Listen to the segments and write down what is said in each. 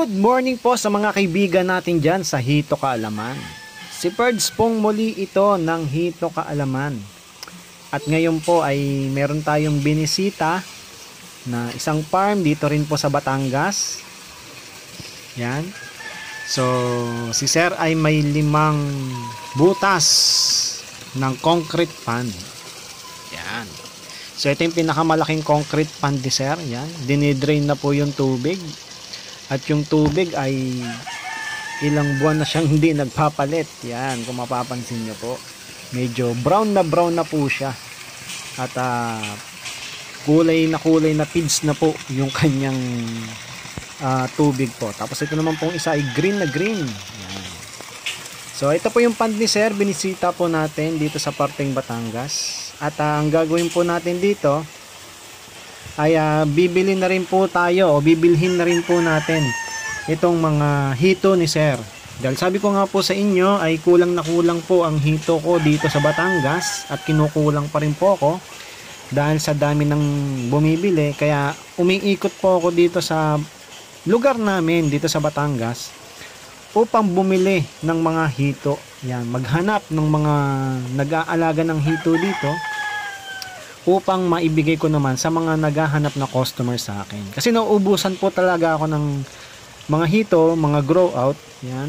Good morning po sa mga kaibigan natin dyan sa Hito Kaalaman. Si Ferds pong muli ito ng Hito Kaalaman. At ngayon po ay meron tayong binisita na isang farm dito rin po sa Batangas. Yan. So, si Sir ay may 5 butas ng concrete pond. Yan. So, ito yung pinakamalaking concrete pond ni Sir. Yan. Dinidrain na po yung tubig. At yung tubig ay ilang buwan na siyang hindi nagpapalit. Yan, kung mapapansin nyo po. Medyo brown na po siya. At kulay na pids na po yung kanyang tubig po. Tapos ito naman pong isa ay green na green. Yan. So ito po yung pond ni Sir. Binisita po natin dito sa parteng Batangas. At ang gagawin po natin dito ay bibili na rin po tayo o bibilhin na rin po natin itong mga hito ni Sir. Dahil sabi ko nga po sa inyo ay kulang na kulang po ang hito ko dito sa Batangas at kinukulang pa rin po ako dahil sa dami ng bumibili. Kaya umiikot po ako dito sa lugar namin dito sa Batangas upang bumili ng mga hito. Yan, maghanap ng mga nag-aalaga ng hito dito upang maibigay ko naman sa mga naghahanap na customer sa akin. Kasi nauubusan po talaga ako ng mga hito, mga grow out. Yan.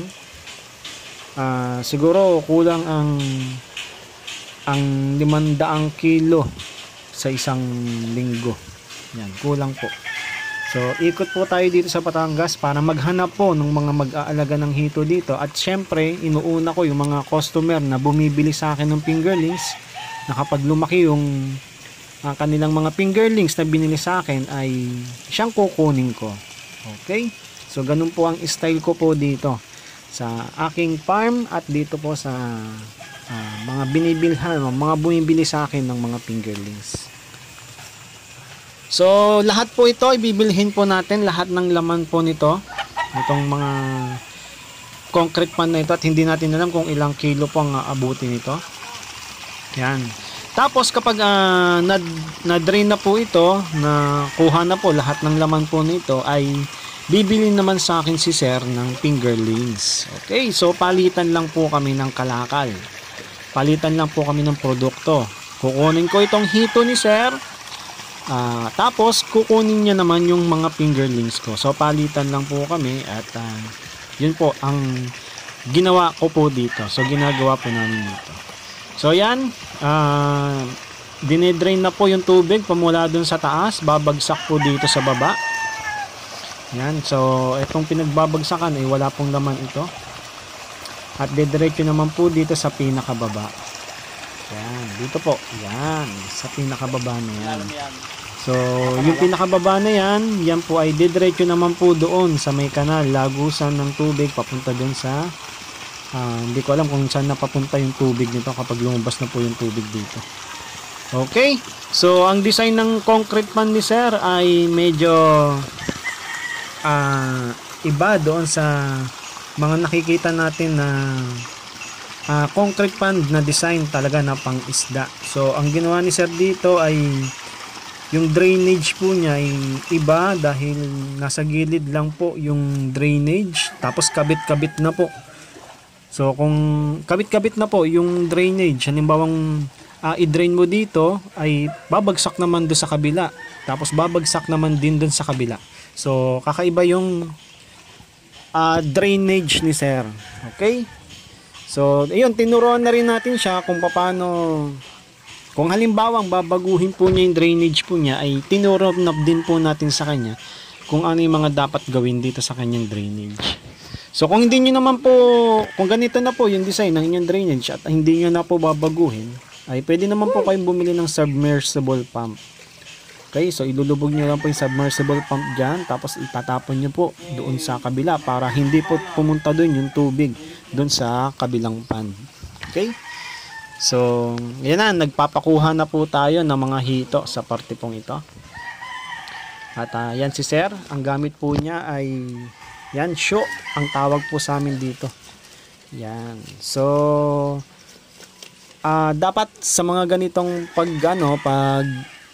Siguro kulang ang 500 kilo sa isang linggo. Yan, kulang po. So, ikot po tayo dito sa Batangas para maghanap po ng mga mag-aalaga ng hito dito. At syempre, inuuna ko yung mga customer na bumibili sa akin ng fingerlings na kapag lumaki yung ang kanilang mga fingerlings na binili sa akin ay siyang kukunin ko. Okay? So, ganun po ang style ko po dito sa aking farm at dito po sa mga binibilhan, mga bumibili sa akin ng mga fingerlings. So, lahat po ito, ibibilhin po natin lahat ng laman po nito. Itong mga concrete pan na ito at hindi natin alam kung ilang kilo po ang aabutin nito. Yan. Tapos kapag na-drain na po ito, na kuha na po lahat ng laman po nito, ay bibili naman sa akin si Sir ng fingerlings. Okay, so palitan lang po kami ng kalakal. Palitan lang po kami ng produkto. Kukunin ko itong hito ni Sir. Tapos kukunin niya naman yung mga fingerlings ko. So palitan lang po kami at yun po ang ginawa ko po dito. So ginagawa po namin dito. So yan, dinedrain na po yung tubig pamula dun sa taas, babagsak po dito sa baba. Yan, so itong pinagbabagsakan ay wala pong laman ito. At didiretso naman po dito sa pinakababa. Yan, dito po, yan, sa pinakababa na yan. So yung pinakababa na yan, yan po ay didiretso naman po doon sa may kanal, lagusan ng tubig papunta dun sa hindi ko alam kung saan napapunta yung tubig nito kapag lumabas na po yung tubig dito. Okay, so ang design ng concrete pan ni Sir ay medyo iba doon sa mga nakikita natin na concrete pan na design talaga na pang isda. So ang ginawa ni Sir dito ay yung drainage po niya ay iba dahil nasa gilid lang po yung drainage, tapos kabit-kabit na po. So kung kabit-kabit na po yung drainage, halimbawang i-drain mo dito ay babagsak naman doon sa kabila, tapos babagsak naman din doon sa kabila. So kakaiba yung drainage ni Sir. Okay? So ayun, tinuruan na rin natin siya kung paano, kung halimbawang babaguhin po niya yung drainage po niya, ay tinuruan na din po natin sa kanya kung ano yung mga dapat gawin dito sa kanyang drainage. So kung hindi nyo naman po, kung ganito na po yung design ng inyong drainage at hindi nyo na po babaguhin, ay pwede naman po kayong bumili ng submersible pump. Okay, so ilulubog nyo lang po yung submersible pump dyan, tapos itatapon nyo po doon sa kabila para hindi po pumunta doon yung tubig doon sa kabilang pan. Okay, so yan na, nagpapakuha na po tayo ng mga hito sa parte pong ito. At yan si Sir, ang gamit po niya ay yan, show ang tawag po sa amin dito. Yan. So dapat sa mga ganitong pag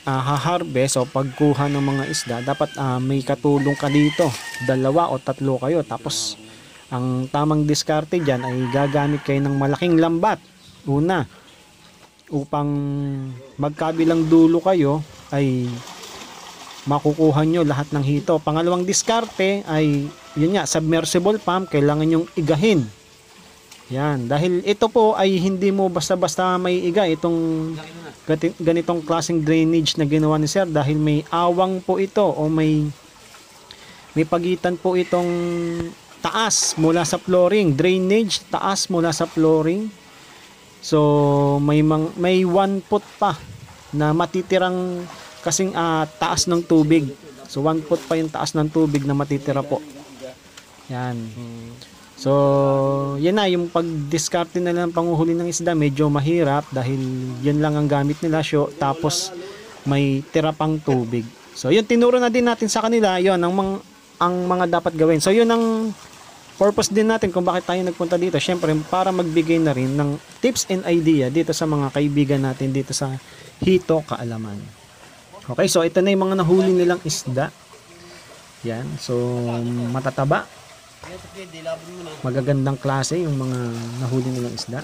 haharvest o pagkuha ng mga isda, dapat may katulong ka dito, 2 o 3 kayo. Tapos ang tamang diskarte dyan ay gagamit kayo ng malaking lambat una, upang magkabilang dulo kayo ay makukuha nyo lahat ng hito. Pangalawang diskarte ay yun nga, submersible pump, kailangan nyong igahin. Yan, dahil ito po ay hindi mo basta-basta may iga itong ganitong klaseng drainage na ginawa ni sir, dahil may awang po ito o may pagitan po itong taas mula sa flooring, drainage taas mula sa flooring. So may 1 foot pa na matitirang kasing taas ng tubig. So 1 foot pa yung taas ng tubig na matitira po. Yan. So yan na, yung pagdiskarte nila ng panguhuli ng isda medyo mahirap dahil yun lang ang gamit nila, tapos may tira pang tubig. So yun, tinuro na din natin sa kanila yun ang mga dapat gawin. So yun ang purpose din natin kung bakit tayo nagpunta dito. Syempre para magbigay na rin ng tips and idea dito sa mga kaibigan natin dito sa Hito Kaalaman. Okay, so ito na yung mga nahuli nilang isda. Yan, so matataba, magagandang klase yung mga nahuli nilang isda.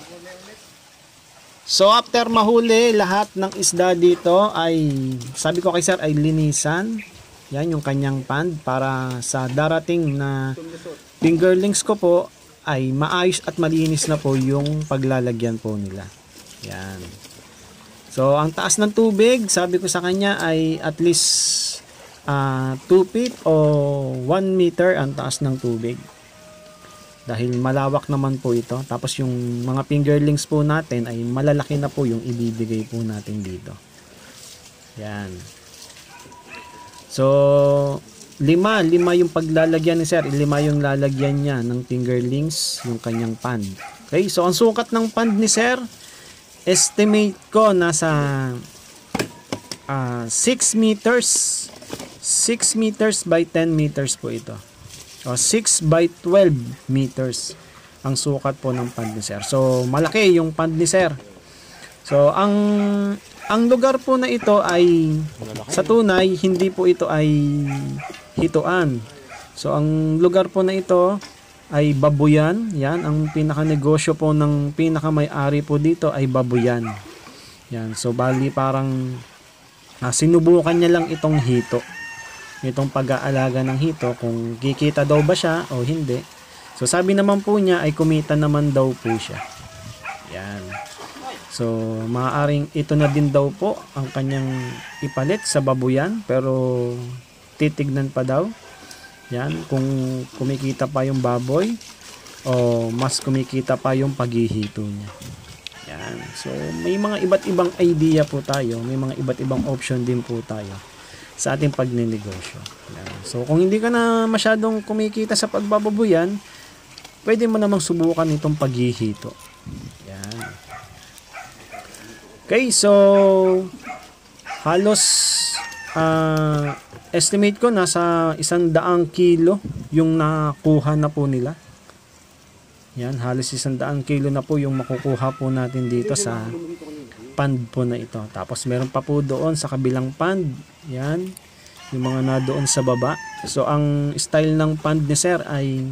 So after mahuli lahat ng isda dito ay, sabi ko kay sir, ay linisan. Yan yung kanyang pond para sa darating na fingerlings ko po ay maayos at malinis na po yung paglalagyan po nila. Yan. So ang taas ng tubig, sabi ko sa kanya ay at least 2 feet o 1 meter ang taas ng tubig. Dahil malawak naman po ito. Tapos yung mga fingerlings po natin ay malalaki na po yung ibibigay po natin dito. Yan. So 5 yung paglalagyan ni sir, 5 yung lalagyan niya ng fingerlings, yung kanyang pond. Okay, so ang sukat ng pond ni sir, estimate ko nasa 6 meters. 6 meters by 10 meters po ito. O 6 by 12 meters ang sukat po ng pond ni sir. So malaki yung pond ni sir. So ang lugar po na ito ay sa tunay hindi po ito ay hituan. So ang lugar po na ito ay babuyan. Yan ang pinaka-negosyo po ng pinaka-may-ari po dito ay babuyan. Yan, so bali parang sinubukan niya lang itong hito. Itong pag-aalaga ng hito, kung kikita daw ba siya o hindi. So sabi naman po niya ay kumita naman daw po siya. Yan. So maaaring ito na din daw po ang kanyang ipalit sa babuyan, pero titignan pa daw. Yan, kung kumikita pa yung baboy o mas kumikita pa yung paghihito niya. Yan. So may mga iba't ibang idea po tayo, may mga iba't ibang option din po tayo sa ating pagnenegosyo. Yan. So kung hindi ka na masyadong kumikita sa pagbababuyan, pwede mo namang subukan itong paghihito. Yan. Okay, so halos estimate ko nasa 100 kilo yung nakuha na po nila. Yan, halos 100 kilo na po yung makukuha po natin dito sa pond po na ito. Tapos meron pa po doon sa kabilang pond. Yan, yung mga na doon sa baba. So ang style ng pond ni sir ay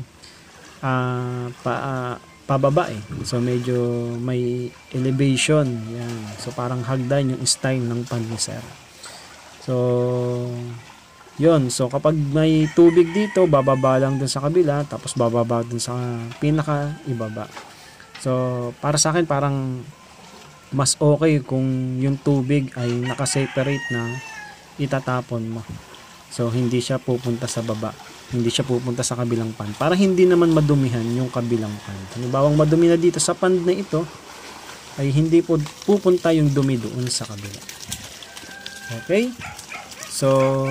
pababa eh. So medyo may elevation. Yan. So parang hagdan yung style ng pond ni sir. So yun, so kapag may tubig dito, bababa lang dun sa kabila, tapos bababa dun sa pinaka ibaba. So para sa akin parang mas okay kung yung tubig ay naka-separate na itatapon mo. So hindi siya pupunta sa baba, hindi siya pupunta sa kabilang pond, para hindi naman madumihan yung kabilang pond. Halimbawa madumi na dito sa pond na ito, ay hindi po pupunta yung dumi doon sa kabila. Okay? So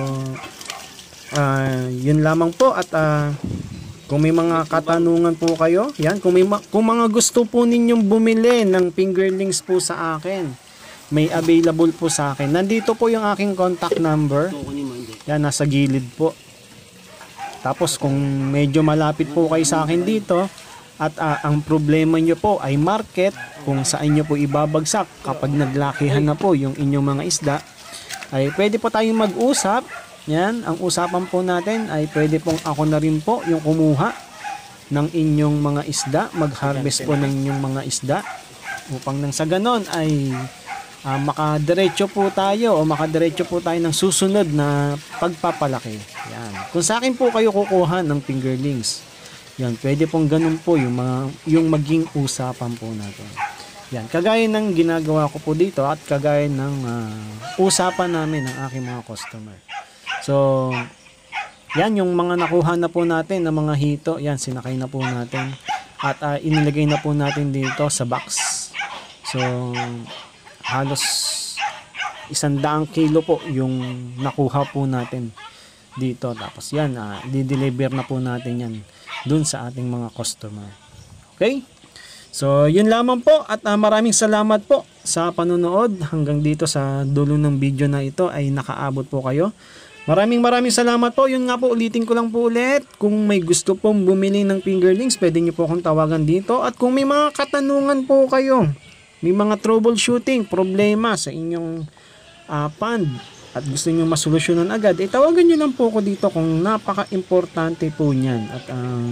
yun lamang po, at kung may mga katanungan po kayo, yan, kung mga gusto po ninyong bumili ng fingerlings po sa akin, may available po sa akin. Nandito po yung aking contact number. Yan, nasa gilid po. Tapos kung medyo malapit po kayo sa akin dito at ang problema nyo po ay market, kung saan nyo po ibabagsak kapag naglakihan na po yung inyong mga isda, ay pwede po tayong mag-usap. Yan, ang usapan po natin ay pwede pong ako na rin po yung kumuha ng inyong mga isda, mag-harvest po ng inyong mga isda upang nang sa ganon ay makadiretso po tayo o makadiretso po tayo ng susunod na pagpapalaki. Yan. Kung sa akin po kayo kukuha ng fingerlings, yan, pwede pong ganun po yung maging usapan po natin. Yan, kagaya ng ginagawa ko po dito at kagaya ng usapan namin ng aking mga customer. So, yan yung mga nakuha na po natin ng mga hito. Yan, sinakay na po natin. At inilagay na po natin dito sa box. So, halos 100 kilo po yung nakuha po natin dito. Tapos yan, di-deliver na po natin yan dun sa ating mga customer. Okay? So, yun lamang po at maraming salamat po sa panonood. Hanggang dito sa dulo ng video na ito ay nakaabot po kayo. Maraming salamat po. Yun nga po, ulitin ko lang po ulit. Kung may gusto pong bumili ng fingerlings, pwede nyo po akong tawagan dito. At kung may mga katanungan po kayo, may mga troubleshooting, problema sa inyong pond at gusto nyo masolusyonan agad, tawagan nyo lang po ako dito kung napaka-importante po niyan. At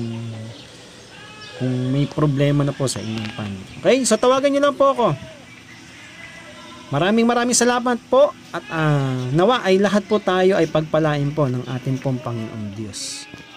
kung may problema na po sa inyong pond. Okay, so tawagan nyo lang po ako. Maraming salamat po at nawa ay lahat po tayo ay pagpalain po ng ating pong Panginoong Diyos.